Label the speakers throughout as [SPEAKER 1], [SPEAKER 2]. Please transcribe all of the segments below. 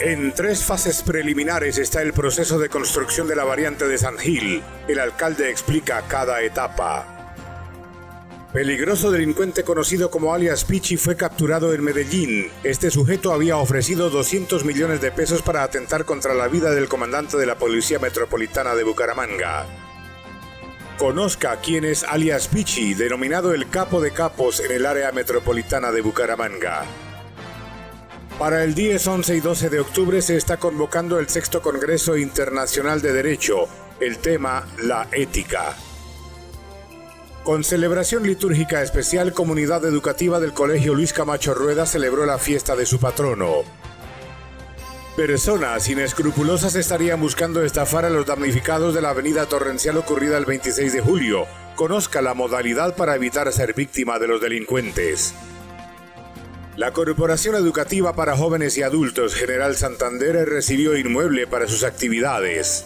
[SPEAKER 1] En 3 fases preliminares está el proceso de construcción de la variante de San Gil. El alcalde explica cada etapa. Peligroso delincuente conocido como alias Pichi fue capturado en Medellín. Este sujeto había ofrecido 200 millones de pesos para atentar contra la vida del comandante de la Policía Metropolitana de Bucaramanga. Conozca quién es alias Pichi, denominado el capo de capos en el área metropolitana de Bucaramanga. Para el 10, 11 y 12 de octubre se está convocando el 6º Congreso Internacional de Derecho. El tema, la ética. Con celebración litúrgica especial, Comunidad Educativa del Colegio Luis Camacho Rueda celebró la fiesta de su patrono. Personas inescrupulosas estarían buscando estafar a los damnificados de la avenida Torrencial ocurrida el 26 de julio. Conozca la modalidad para evitar ser víctima de los delincuentes. La Corporación Educativa para Jóvenes y Adultos General Santander recibió inmueble para sus actividades.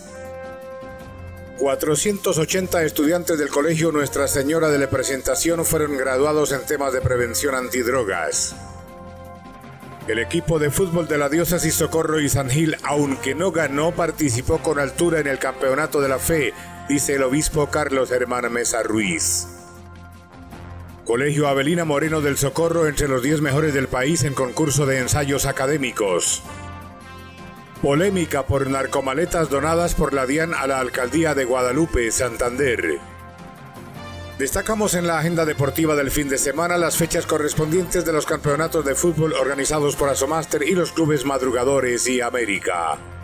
[SPEAKER 1] 480 estudiantes del Colegio Nuestra Señora de la Presentación fueron graduados en temas de prevención antidrogas. El equipo de fútbol de la Diócesis Socorro y San Gil, aunque no ganó, participó con altura en el Campeonato de la Fe, dice el obispo Carlos Germán Mesa Ruiz. Colegio Avelina Moreno del Socorro entre los 10 mejores del país en concurso de ensayos académicos. Polémica por narcomaletas donadas por la DIAN a la Alcaldía de Guadalupe, Santander. Destacamos en la agenda deportiva del fin de semana las fechas correspondientes de los campeonatos de fútbol organizados por Asomaster y los clubes Madrugadores y América.